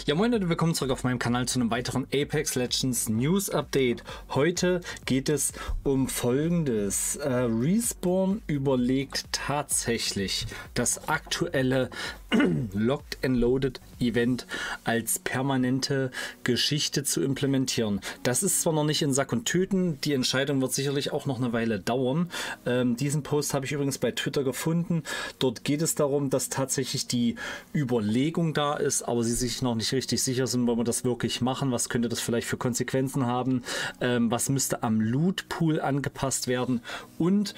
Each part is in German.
Ja, moin Leute, willkommen zurück auf meinem Kanal zu einem weiteren Apex Legends News Update. Heute geht es um Folgendes. Respawn überlegt tatsächlich, das aktuelle Locked and Loaded Event als permanente Geschichte zu implementieren. Das ist zwar noch nicht in Sack und Tüten, die Entscheidung wird sicherlich auch noch eine Weile dauern. Diesen Post habe ich übrigens bei Twitter gefunden. Dort geht es darum, dass tatsächlich die Überlegung da ist, aber sie sich noch nicht richtig sicher sind, wollen wir das wirklich machen, was könnte das vielleicht für Konsequenzen haben, was müsste am Loot Pool angepasst werden und.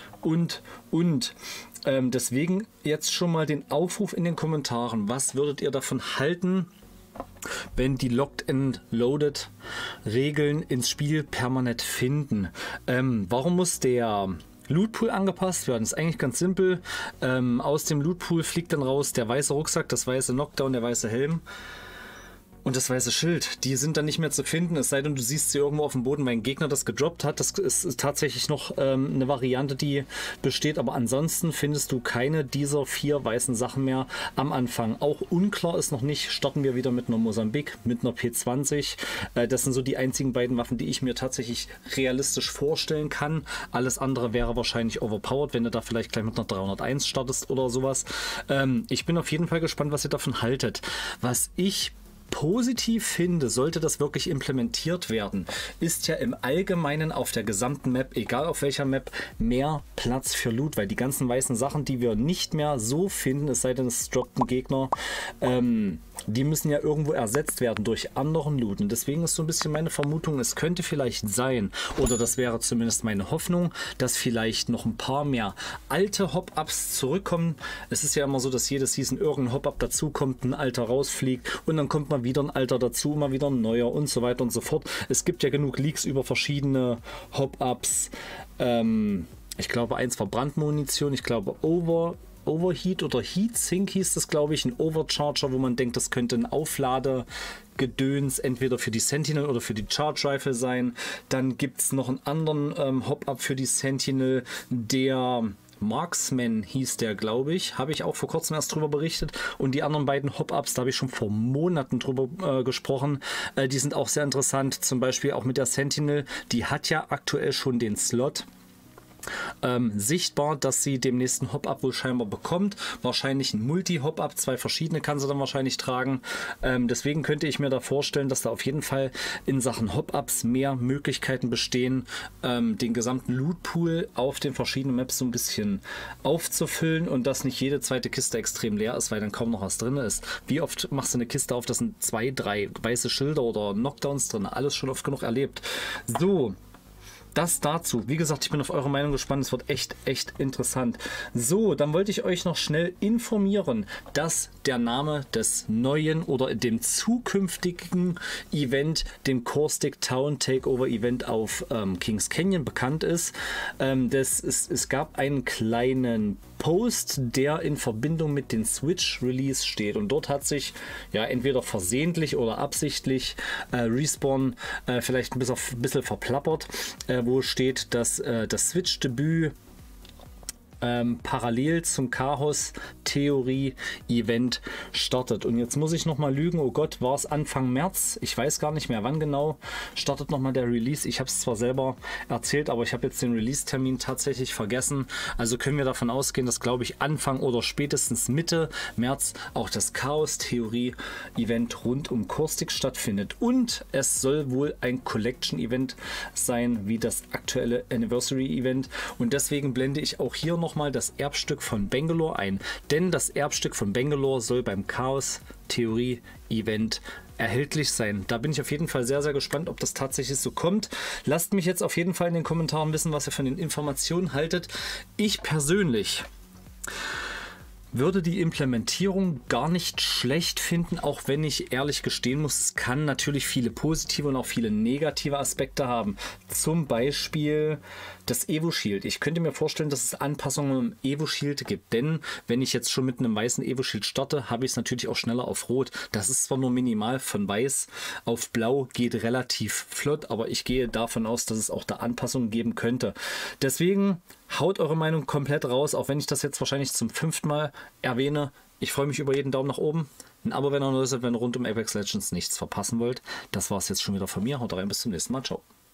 Deswegen jetzt schon mal den Aufruf in den Kommentaren. Was würdet ihr davon halten, wenn die Locked and Loaded Regeln ins Spiel permanent finden? Warum muss der Loot Pool angepasst werden? Das ist eigentlich ganz simpel. Aus dem Loot Pool fliegt dann raus der weiße Rucksack, das weiße Knockdown, der weiße Helm und das weiße Schild. Die sind dann nicht mehr zu finden, es sei denn, du siehst sie irgendwo auf dem Boden, weil ein Gegner das gedroppt hat. Das ist tatsächlich noch eine Variante, die besteht, aber ansonsten findest du keine dieser 4 weißen Sachen mehr am Anfang. Auch unklar ist noch nicht, starten wir wieder mit einer Mosambik, mit einer P20. Das sind so die einzigen beiden Waffen, die ich mir tatsächlich realistisch vorstellen kann. Alles andere wäre wahrscheinlich overpowered, wenn du da vielleicht gleich mit einer 301 startest oder sowas. Ich bin auf jeden Fall gespannt, was ihr davon haltet. Was ich positiv finde, sollte das wirklich implementiert werden, ist ja im Allgemeinen auf der gesamten Map, egal auf welcher Map, mehr Platz für Loot, weil die ganzen weißen Sachen, die wir nicht mehr so finden, es sei denn, es droppt ein Gegner, die müssen ja irgendwo ersetzt werden durch anderen Loot. Und deswegen ist so ein bisschen meine Vermutung, es könnte vielleicht sein, oder das wäre zumindest meine Hoffnung, dass vielleicht noch ein paar mehr alte Hop-Ups zurückkommen. Es ist ja immer so, dass jede Season irgendein Hop-Up dazukommt, ein alter rausfliegt und dann kommt mal wieder ein alter dazu, mal wieder ein neuer und so weiter und so fort. Es gibt ja genug Leaks über verschiedene Hop-Ups. Ich glaube, eins war Brandmunition, ich glaube Overheat oder Heatsink hieß das, glaube ich, ein Overcharger, wo man denkt, das könnte ein Aufladegedöns entweder für die Sentinel oder für die Charge Rifle sein. Dann gibt es noch einen anderen Hop-Up für die Sentinel, der Marksman hieß der, glaube ich. Habe ich auch vor kurzem erst drüber berichtet. Und die anderen beiden Hop-Ups, da habe ich schon vor Monaten drüber gesprochen. Die sind auch sehr interessant. Zum Beispiel auch mit der Sentinel. Die hat ja aktuell schon den Slot sichtbar, dass sie dem nächsten Hop-Up wohl scheinbar bekommt. Wahrscheinlich ein Multi-Hop-Up, 2 verschiedene kann sie dann wahrscheinlich tragen. Deswegen könnte ich mir da vorstellen, dass da auf jeden Fall in Sachen Hop-Ups mehr Möglichkeiten bestehen, den gesamten Loot-Pool auf den verschiedenen Maps so ein bisschen aufzufüllen und dass nicht jede zweite Kiste extrem leer ist, weil dann kaum noch was drin ist. Wie oft machst du eine Kiste auf, da sind 2, 3 weiße Schilder oder Knockdowns drin? Alles schon oft genug erlebt. So, das dazu. Wie gesagt, ich bin auf eure Meinung gespannt. Es wird echt interessant. So, dann wollte ich euch noch schnell informieren, dass der Name des neuen oder dem zukünftigen Event, dem Caustic Town Takeover Event auf Kings Canyon bekannt ist. Es gab einen kleinen Post, der in Verbindung mit dem Switch Release steht. Und dort hat sich ja entweder versehentlich oder absichtlich Respawn vielleicht ein bisschen verplappert, wo steht, dass das Switch-Debüt parallel zum Chaos-Theorie-Event startet. Und jetzt muss ich nochmal lügen, oh Gott, war es Anfang März? Ich weiß gar nicht mehr, wann genau startet nochmal der Release. Ich habe es zwar selber erzählt, aber ich habe jetzt den Release-Termin tatsächlich vergessen. Also können wir davon ausgehen, dass, glaube ich, Anfang oder spätestens Mitte März auch das Chaos-Theorie-Event rund um Caustic stattfindet. Und es soll wohl ein Collection-Event sein, wie das aktuelle Anniversary-Event. Und deswegen blende ich auch hier noch mal das Erbstück von Bangalore ein, denn das Erbstück von Bangalore soll beim Chaos Theorie Event erhältlich sein. Da bin ich auf jeden Fall sehr gespannt, ob das tatsächlich so kommt. Lasst mich jetzt auf jeden Fall in den Kommentaren wissen, was ihr von den Informationen haltet. Ich persönlich würde die Implementierung gar nicht schlecht finden, auch wenn ich ehrlich gestehen muss, es kann natürlich viele positive und auch viele negative Aspekte haben. Zum Beispiel das Evo Shield. Ich könnte mir vorstellen, dass es Anpassungen im Evo Shield gibt, denn wenn ich jetzt schon mit einem weißen Evo Shield starte, habe ich es natürlich auch schneller auf Rot. Das ist zwar nur minimal, von Weiß auf Blau geht relativ flott, aber ich gehe davon aus, dass es auch da Anpassungen geben könnte. Deswegen haut eure Meinung komplett raus, auch wenn ich das jetzt wahrscheinlich zum 5. Mal erwähne. Ich freue mich über jeden Daumen nach oben. ein Abo, wenn ihr neues Event rund um Apex Legends nichts verpassen wollt. Das war es jetzt schon wieder von mir. Haut rein, bis zum nächsten Mal. Ciao.